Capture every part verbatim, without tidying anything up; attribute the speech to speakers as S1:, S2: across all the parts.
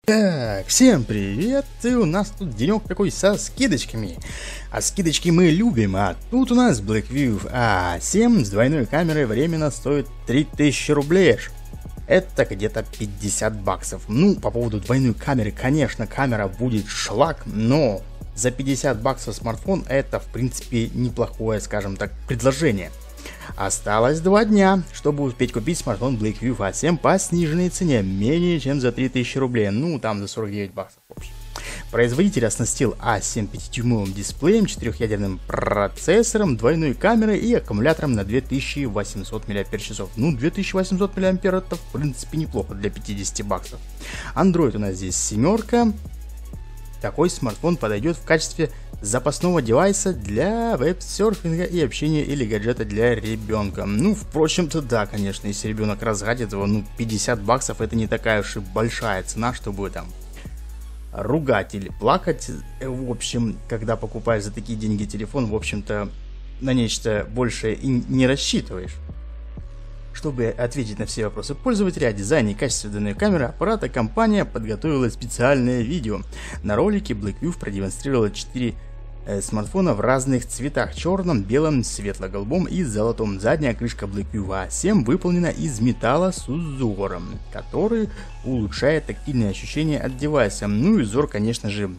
S1: Так, всем привет, и у нас тут денек такой со скидочками. А скидочки мы любим, а тут у нас Blackview а семь с двойной камерой временно стоит три тысячи рублей. Это где-то пятьдесят баксов. Ну, по поводу двойной камеры, конечно, камера будет шлак, но за пятьдесят баксов смартфон это, в принципе, неплохое, скажем так, предложение. Осталось два дня, чтобы успеть купить смартфон Blackview а семь по сниженной цене, менее чем за три тысячи рублей, ну там за сорок девять баксов в общем. Производитель оснастил а семь пятидюймовым дисплеем, четырехъядерным процессором, двойной камерой и аккумулятором на две тысячи восемьсот мАч. Ну, две тысячи восемьсот мАч это в принципе неплохо для пятидесяти баксов. Android у нас здесь семерка. Такой смартфон подойдет в качестве запасного девайса для веб-серфинга и общения или гаджета для ребенка. Ну, впрочем-то, да, конечно, если ребенок разгадит его, ну, пятьдесят баксов это не такая уж и большая цена, чтобы там ругать или плакать. В общем, когда покупаешь за такие деньги телефон, в общем-то, на нечто большее и не рассчитываешь. Чтобы ответить на все вопросы пользователя о дизайне и качестве данной камеры аппарата, компания подготовила специальное видео. На ролике Blackview продемонстрировала четыре э, смартфона в разных цветах: черном, белом, светло-голубом и золотом. Задняя крышка Blackview а семь выполнена из металла с узором, который улучшает тактильные ощущения от девайса. Ну и узор, конечно же,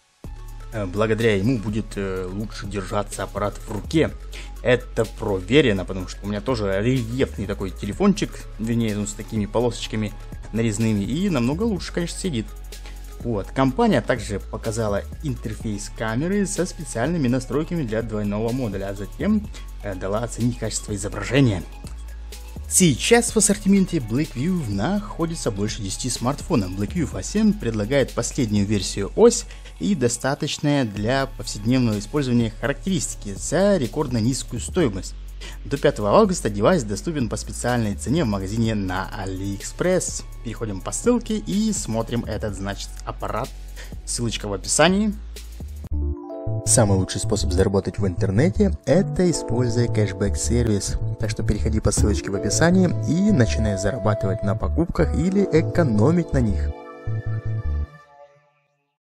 S1: э, благодаря ему будет э, лучше держаться аппарат в руке. Это проверено, потому что у меня тоже рельефный такой телефончик, вернее, ну, с такими полосочками нарезными, и намного лучше, конечно, сидит. Вот, компания также показала интерфейс камеры со специальными настройками для двойного модуля, а затем э, дала оценить качество изображения. Сейчас в ассортименте Blackview находится больше десяти смартфонов. Blackview а семь предлагает последнюю версию ось и достаточные для повседневного использования характеристики за рекордно низкую стоимость. До пятого августа девайс доступен по специальной цене в магазине на AliExpress. Переходим по ссылке и смотрим этот, значит, аппарат. Ссылочка в описании. Самый лучший способ заработать в интернете — это используя кэшбэк-сервис. Так что переходи по ссылочке в описании и начинай зарабатывать на покупках или экономить на них.